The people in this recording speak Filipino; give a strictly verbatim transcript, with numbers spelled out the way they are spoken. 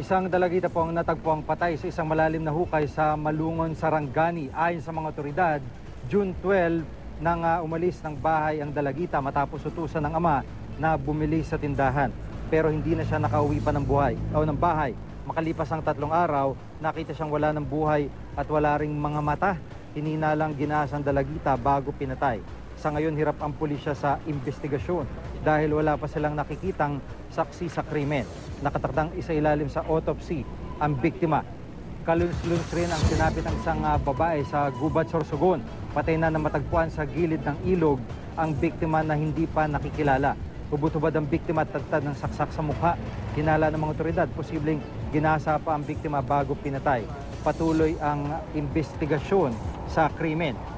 Isang dalagita po ang natagpuang patay sa isang malalim na hukay sa Malungon, Sarangani. Ayon sa mga otoridad, June twelve nang uh, umalis ng bahay ang dalagita matapos utusan ng ama na bumili sa tindahan. Pero hindi na siya nakauwi pa ng buhay o ng bahay. Makalipas ang tatlong araw, nakita siyang wala ng buhay at wala ring mga mata. Hininalang ginaas ang dalagita bago pinatay. Sa ngayon, hirap ang pulisya sa investigasyon dahil wala pa silang nakikitang saksi sa krimen. Nakatakdang isailalim sa autopsy ang biktima. Kaluns-luns rin ang sinapit ng isang uh, babae sa Gubat, Sorsogon. Patay na na matagpuan sa gilid ng ilog ang biktima na hindi pa nakikilala. Hubot-hubad ang biktima at tagtad ng saksak sa mukha. Hinala ng mga otoridad, posibleng ginasa pa ang biktima bago pinatay. Patuloy ang investigasyon sa krimen.